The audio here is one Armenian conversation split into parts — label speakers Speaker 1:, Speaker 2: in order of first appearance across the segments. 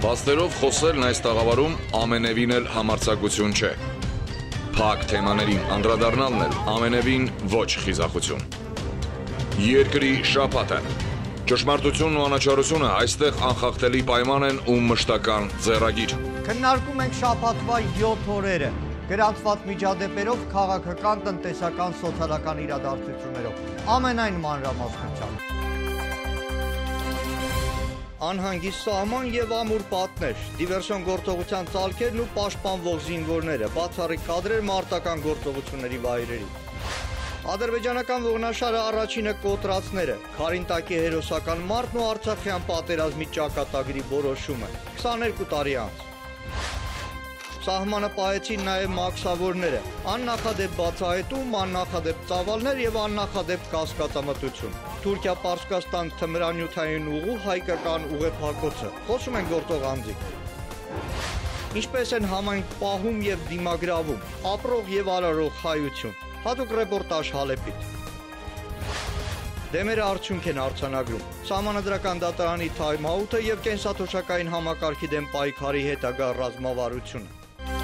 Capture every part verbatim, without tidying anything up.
Speaker 1: Փաստերով խոսելն այս տաղավարում ամենևին էլ համարձակություն չէ։ Փակ թեմաներին անդրադառնալն էլ ամենևին ոչ խիզախություն։ Երկրի շաբաթը։ Ճշմարտությունն ու անաչառությունը այստեղ անխախտելի պայման են ու մշտական ձեռագիր։
Speaker 2: Քննարկում ենք շաբաթվա յոթ օրերը, գրանցված միջադեպերով, քաղաքական, տնտեսական, սոցիալական իրադարձություններով, ամենայն մանրամասնությամբ։ Անհանգիստ սահման և ամուր պատներ, դիվերսիոն գործողության ծալքերն ու պաշտպանվող զինվորները, բացառիկ կադրեր մարտական գործողությունների վայրերի։ Ադրբեջանական ողնաշարը առաջինը կոտրածները, Քարինտակի հերոսական մարտն ու Արցախյան պատերազմի ճակատագրի որոշումը, քսաներկու տարի անց։ Սահմանը պահեցին նաև մաքսավորները, աննախադեպ բացահայտում, աննախադեպ ծավալներ և աննախադեպ կասկածամտություն։ Թուրքիա-Պարսկաստան թմրանյութային ուղու հայկական ուղեփակոցը, խոսում են գործող անձիկ։ Ինչպես են համայնք պահում և դիմագրավում, ապրող և արարող հայություն, հատուկ ռեպորտաժ Հալեպից։ Դեմերը արդյունք են արձանագրում, Սահմանադրական դատարանի թայմ-աութը և կենսաթոշակային համակարգի դեմ պայքարի հետագա ռազմավարությունը։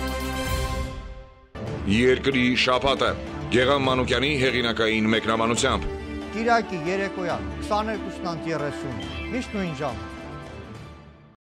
Speaker 1: Երկրի շաբաթը, Գեղամ Մանուկյանի հեղինակային մեկնաբանությամբ։
Speaker 2: Կիրակի երեկոյան, քսաներկուսն անց երեսուն, միշտ նույն ժամը։